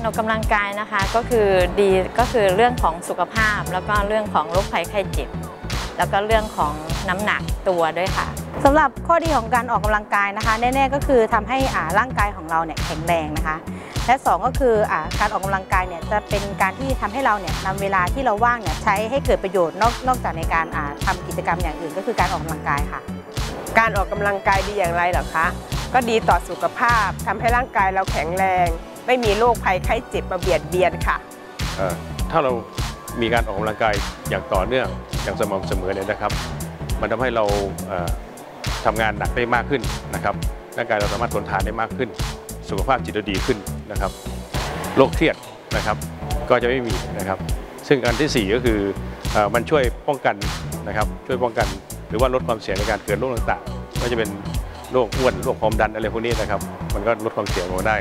ออกกำลังกายนะคะก็คือดีก็คือเรื่องของสุขภาพแล้วก็เรื่องของโรคภัยไข้เจ็บแล้วก็เรื่องของน้ำหนักตัวด้วยค่ะสำหรับข้อดีของการออกกำลังกายนะคะแน่ๆก็คือทำให้ร่างกายของเราเนี่ยแข็งแรงนะคะและ2ก็คือการออกกำลังกายเนี่ยจะเป็นการที่ทำให้เราเนี่ยนำเวลาที่เราว่างเนี่ยใช้ให้เกิดประโยชน์นอกจากในการทำกิจกรรมอย่างอื่นก็คือการออกกำลังกายค่ะการออกกำลังกายดีอย่างไรเหรอคะก็ดีต่อสุขภาพทำให้ร่างกายเราแข็งแรงไม่มีโรคภัยไข้เจ็บมาเบียดเบียนค่ะถ้าเรามีการออกกำลังกายอย่างต่อเนื่องอย่างสม่ำเสมอเนี่ยนะครับมันทำให้เราทำงานหนักได้มากขึ้นนะครับร่างกายเราสามารถทนทานได้มากขึ้นสุขภาพจิตเราดีขึ้นนะครับโรคเครียดนะครับก็จะไม่มีนะครับซึ่งอันที่4ก็คือมันช่วยป้องกันนะครับช่วยป้องกันหรือว่าลดความเสี่ยงในการเกิดโรคต่างๆไม่ว่าจะเป็นโรคอ้วนโรคความดันอะไรพวกนี้นะครับมันก็ลดความเสี่ยงลงได้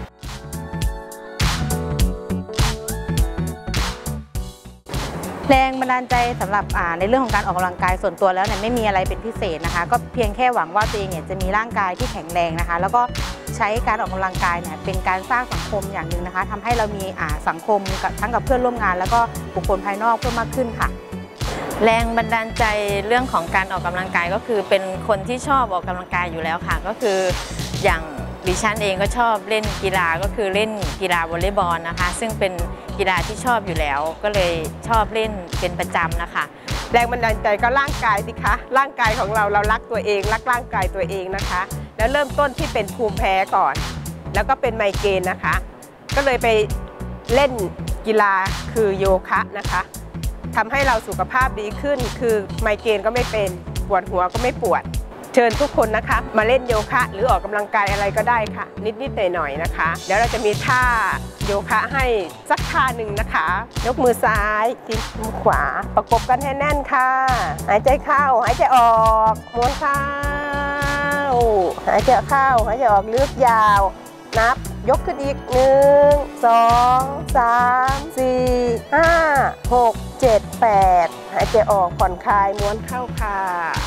แรงบันดาลใจสำหรับในเรื่องของการออกกำลังกายส่วนตัวแล้วเนี่ยไม่มีอะไรเป็นพิเศษนะคะก็เพียงแค่หวังว่าตัวเองเนี่ยจะมีร่างกายที่แข็งแรงนะคะแล้วก็ใช้การออกกำลังกายเนี่ยเป็นการสร้างสังคมอย่างหนึ่งนะคะทำให้เรามีสังคมทั้งกับเพื่อนร่วมงานแล้วก็บุคคลภายนอกเพิ่มมากขึ้นค่ะแรงบันดาลใจเรื่องของการออกกำลังกายก็คือเป็นคนที่ชอบออกกำลังกายอยู่แล้วค่ะก็คืออย่างดิฉันเองก็ชอบเล่นกีฬาก็คือเล่นกีฬาวอลเลย์บอลนะคะซึ่งเป็นกีฬาที่ชอบอยู่แล้วก็เลยชอบเล่นเป็นประจำนะคะแรงบันดาลใจก็ร่างกายสิคะร่างกายของเรารักตัวเองรักร่างกายตัวเองนะคะแล้วเริ่มต้นที่เป็นภูมิแพ้ก่อนแล้วก็เป็นไมเกรนนะคะก็เลยไปเล่นกีฬาคือโยคะนะคะทำให้เราสุขภาพดีขึ้นคือไมเกรนก็ไม่เป็นปวดหัวก็ไม่ปวดเชิญทุกคนนะคะมาเล่นโยคะหรือออกกำลังกายอะไรก็ได้ค่ะนิดๆหน่อยๆนะคะเดี๋ยวเราจะมีท่าโยคะให้สักท่าหนึ่งนะคะยกมือซ้ายทิ้งมือขวาประกบกันให้แน่นค่ะหายใจเข้าหายใจออกม้วนเข้าหายใจเข้าหายใจออกลึกยาวนับยกขึ้นอีก1 2 3 4 5 6 7 8หายใจออกผ่อนคลายม้วนเข้าค่ะ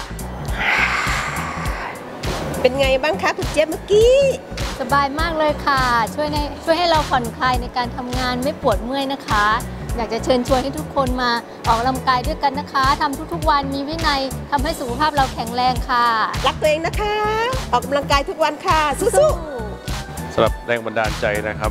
เป็นไงบ้างคะคุณเจี๊ยบเมื่อกี้สบายมากเลยค่ะช่วยให้เราผ่อนคลายในการทำงานไม่ปวดเมื่อยนะคะอยากจะเชิญชวนให้ทุกคนมาออกกำลังกายด้วยกันนะคะทำทุกๆวันมีวินัยทำให้สุขภาพเราแข็งแรงค่ะรักตัวเองนะคะออกกำลังกายทุกวันค่ะสู้ๆสำหรับแรงบันดาลใจนะครับ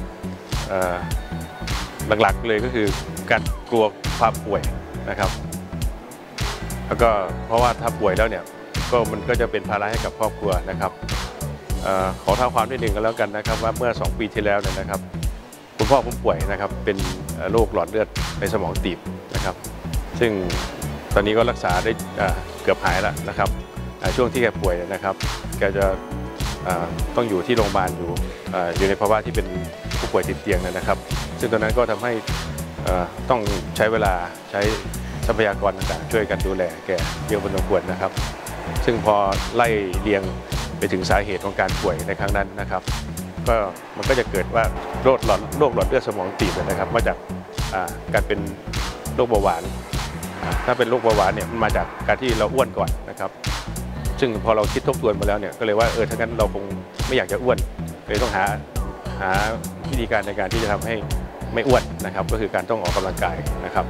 หลักๆเลยก็คือการกลัวความป่วยนะครับแล้วก็เพราะว่าถ้าป่วยแล้วเนี่ยมันก็จะเป็นภาระให้กับครอบครัวนะครับขอเท้าความนิดหนึ่งกันแล้วกันนะครับว่าเมื่อ2 ปีที่แล้วเนี่ยนะครับคุณพ่อผมป่วยนะครับเป็นโรคหลอดเลือดในสมองตีบนะครับซึ่งตอนนี้ก็รักษาได้เกือบหายแล้วนะครับช่วงที่แกป่วยนะครับแกจะต้องอยู่ที่โรงพยาบาลอยู่ในภาวะที่เป็นผู้ป่วยติดเตียงนะครับซึ่งตอนนั้นก็ทำให้ต้องใช้เวลาใช้ทรัพยากรต่างๆช่วยกันดูแลแกเยอะพอสมควรนะครับซึ่งพอไล่เรียงไปถึงสาเหตุของการป่วยในครั้งนั้นนะครับมันก็จะเกิดว่าโรคหลอดเลือดสมองตีบนะครับมาจากการเป็นโรคเบาหวานถ้าเป็นโรคเบาหวานเนี่ยมันมาจากการที่เราอ้วนก่อนนะครับซึ่งพอเราคิดทบทวนมาแล้วเนี่ยก็เลยว่าถ้างั้นเราคงไม่อยากจะอ้วนเลยต้องหาวิธีการในการที่จะทำให้ไม่อ้วนนะครับก็คือการต้องออกกำลังกายนะครับ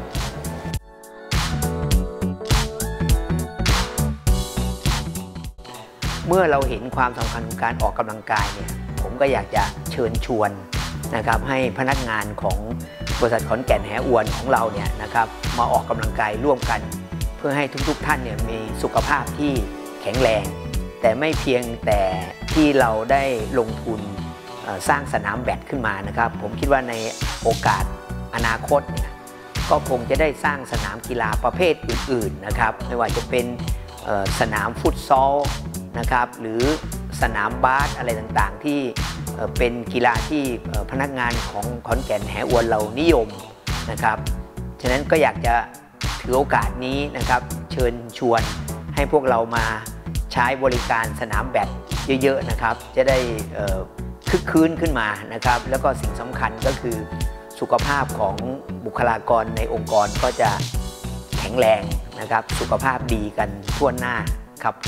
เมื่อเราเห็นความสำคัญของการออกกำลังกายเนี่ยผมก็อยากจะเชิญชวนนะครับให้พนักงานของบริษัทขอนแก่นแหอวนของเราเนี่ยนะครับมาออกกำลังกายร่วมกันเพื่อให้ทุกท่านเนี่ยมีสุขภาพที่แข็งแรงแต่ไม่เพียงแต่ที่เราได้ลงทุนสร้างสนามแบดขึ้นมานะครับผมคิดว่าในโอกาสอนาคตเนี่ยก็คงจะได้สร้างสนามกีฬาประเภทอื่นๆนะครับไม่ว่าจะเป็นสนามฟุตซอลนะครับหรือสนามบาสอะไรต่างๆที่เป็นกีฬาที่พนักงานของขอนแก่นแหอวนเรานิยมนะครับฉะนั้นก็อยากจะถือโอกาสนี้นะครับเชิญชวนให้พวกเรามาใช้บริการสนามแบดเยอะๆนะครับจะได้คึกคืนขึ้นมานะครับแล้วก็สิ่งสำคัญก็คือสุขภาพของบุคลากรในองค์กรก็จะแข็งแรงนะครับสุขภาพดีกันทั่วหน้าครับ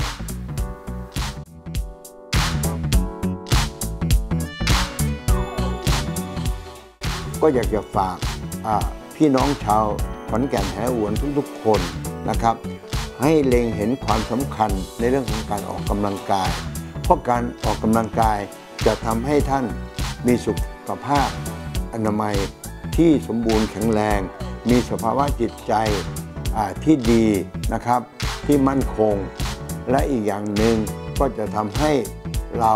ก็อยากจะฝากพี่น้องชาวขอนแก่นแหอวนทุกๆคนนะครับให้เล็งเห็นความสำคัญในเรื่องของการออกกำลังกายเพราะการออกกำลังกายจะทำให้ท่านมีสุขภาพอนามัยที่สมบูรณ์แข็งแรงมีสภาวะจิตใจที่ดีนะครับที่มั่นคงและอีกอย่างหนึ่งก็จะทำให้เรา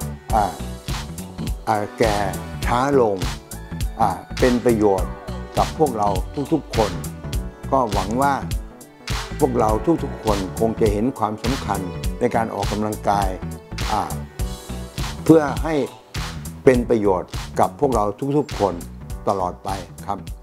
แก่ช้าลงเป็นประโยชน์กับพวกเราทุกๆคนก็หวังว่าพวกเราทุกๆคนคงจะเห็นความสำคัญในการออกกำลังกายเพื่อให้เป็นประโยชน์กับพวกเราทุกๆคนตลอดไปครับ